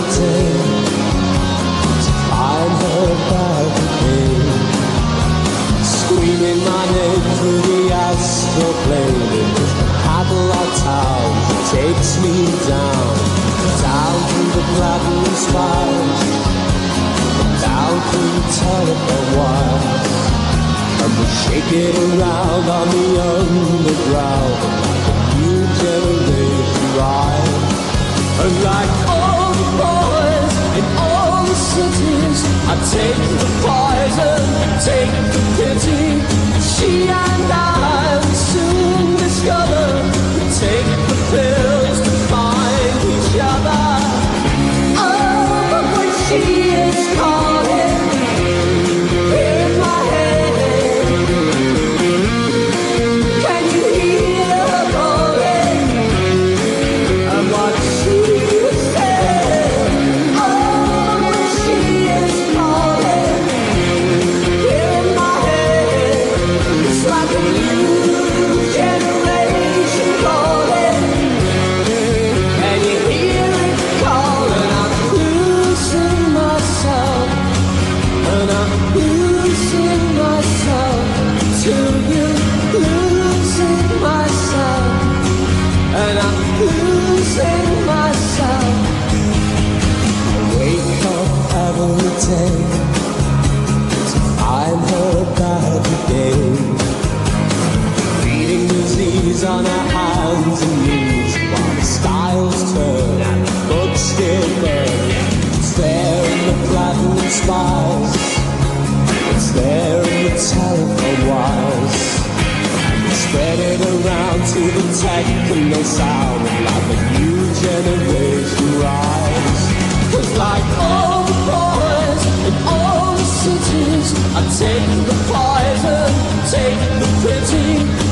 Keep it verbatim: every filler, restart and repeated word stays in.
day to find her back again, screaming my name through the astral plane. It's the Cadillac town that takes me down, down through the platinum spires, down through the telephone wires, and we shake it around on the underground like a new generation ride. And like all the boys in all the cities, I take the poison, take the pity. She and I will soon discover, take the pills to find each other. Oh, but when she is calling, here in my head, can you hear her calling? And what she said, oh, when she is calling, here in my head, it's like a new generation calling. And you hear it calling, I'm losing myself, and I'm losing myself to you, losing myself, and I'm losing myself. I wake up every day to find her back again, feeding disease on her hands and knees, while the styles turn and the books get burned. It's there in the platinum spires, it's there in the telephone wires, and we spread it around to the techno sound, like a new generation rise. 'Cause like all the boys in all the cities, I take the poison, take the pity.